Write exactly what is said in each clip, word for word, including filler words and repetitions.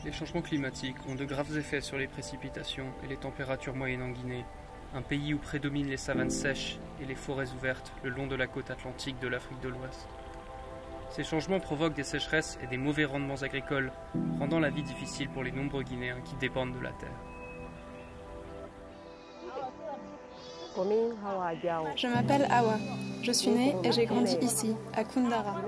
Les changements climatiques ont de graves effets sur les précipitations et les températures moyennes en Guinée, un pays où prédominent les savanes sèches et les forêts ouvertes le long de la côte atlantique de l'Afrique de l'Ouest. Ces changements provoquent des sécheresses et des mauvais rendements agricoles, rendant la vie difficile pour les nombreux Guinéens qui dépendent de la terre. Je m'appelle Awa. Je suis née et j'ai grandi ici, à Koundara.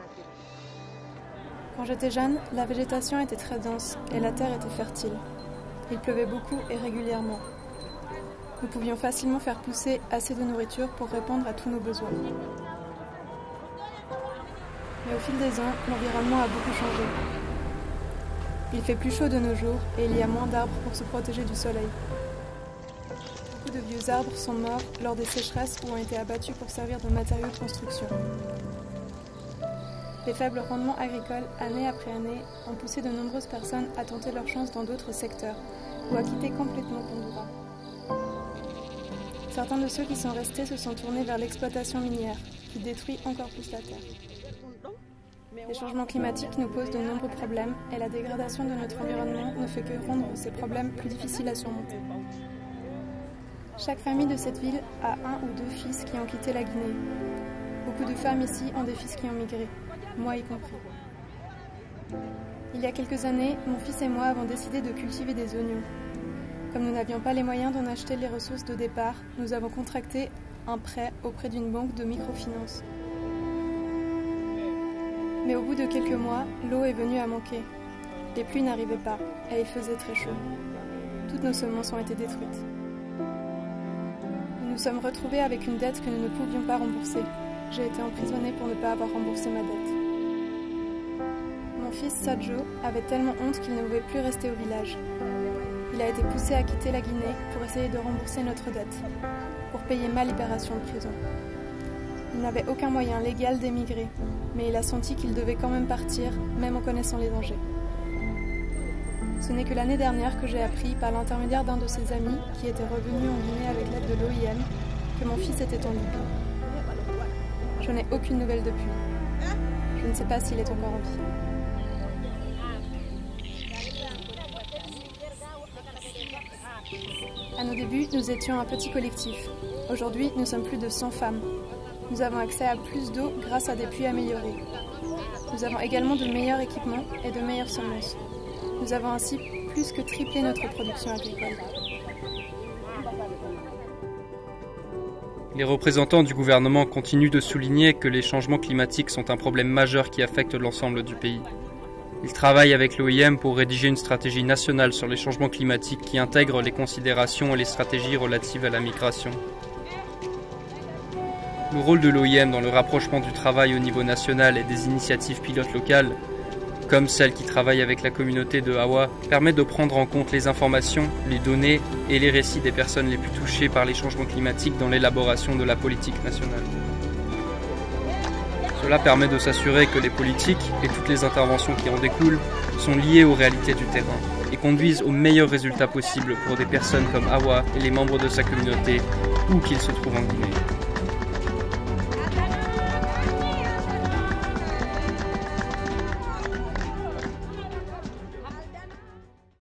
Quand j'étais jeune, la végétation était très dense et la terre était fertile. Il pleuvait beaucoup et régulièrement. Nous pouvions facilement faire pousser assez de nourriture pour répondre à tous nos besoins. Mais au fil des ans, l'environnement a beaucoup changé. Il fait plus chaud de nos jours et il y a moins d'arbres pour se protéger du soleil. Beaucoup de vieux arbres sont morts lors des sécheresses ou ont été abattus pour servir de matériaux de construction. Les faibles rendements agricoles, année après année, ont poussé de nombreuses personnes à tenter leur chance dans d'autres secteurs ou à quitter complètement Koundara. Certains de ceux qui sont restés se sont tournés vers l'exploitation minière, qui détruit encore plus la terre. Les changements climatiques nous posent de nombreux problèmes et la dégradation de notre environnement ne fait que rendre ces problèmes plus difficiles à surmonter. Chaque famille de cette ville a un ou deux fils qui ont quitté la Guinée. Beaucoup de femmes ici ont des fils qui ont migré, moi y compris. Il y a quelques années, mon fils et moi avons décidé de cultiver des oignons. Comme nous n'avions pas les moyens d'en acheter les ressources de départ, nous avons contracté un prêt auprès d'une banque de microfinance. Mais au bout de quelques mois, l'eau est venue à manquer. Les pluies n'arrivaient pas et il faisait très chaud. Toutes nos semences ont été détruites. Nous nous sommes retrouvés avec une dette que nous ne pouvions pas rembourser. J'ai été emprisonnée pour ne pas avoir remboursé ma dette. Mon fils Sadjo avait tellement honte qu'il ne pouvait plus rester au village. Il a été poussé à quitter la Guinée pour essayer de rembourser notre dette, pour payer ma libération de prison. Il n'avait aucun moyen légal d'émigrer, mais il a senti qu'il devait quand même partir, même en connaissant les dangers. Ce n'est que l'année dernière que j'ai appris, par l'intermédiaire d'un de ses amis, qui était revenu en Guinée avec l'aide de l'O I M, que mon fils était en Libye. Je n'ai aucune nouvelle depuis. Je ne sais pas s'il est encore en vie. À nos débuts, nous étions un petit collectif. Aujourd'hui, nous sommes plus de cent femmes. Nous avons accès à plus d'eau grâce à des puits améliorés. Nous avons également de meilleurs équipements et de meilleures semences. Nous avons ainsi plus que triplé notre production agricole. Les représentants du gouvernement continuent de souligner que les changements climatiques sont un problème majeur qui affecte l'ensemble du pays. Ils travaillent avec l'O I M pour rédiger une stratégie nationale sur les changements climatiques qui intègre les considérations et les stratégies relatives à la migration. Le rôle de l'O I M dans le rapprochement du travail au niveau national et des initiatives pilotes locales, comme celle qui travaille avec la communauté de Awa, permet de prendre en compte les informations, les données et les récits des personnes les plus touchées par les changements climatiques dans l'élaboration de la politique nationale. Cela permet de s'assurer que les politiques et toutes les interventions qui en découlent sont liées aux réalités du terrain et conduisent aux meilleurs résultats possibles pour des personnes comme Awa et les membres de sa communauté, où qu'ils se trouvent en Guinée.